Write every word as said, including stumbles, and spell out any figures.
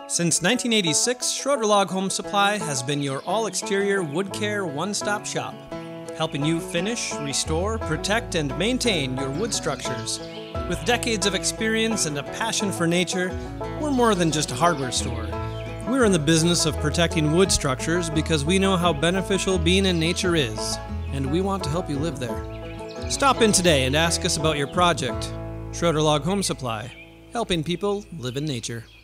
Since nineteen eighty-six, Schroeder Log Home Supply has been your all-exterior wood care one-stop shop, helping you finish, restore, protect, and maintain your wood structures. With decades of experience and a passion for nature, we're more than just a hardware store. We're in the business of protecting wood structures because we know how beneficial being in nature is, and we want to help you live there. Stop in today and ask us about your project. Schroeder Log Home Supply, helping people live in nature.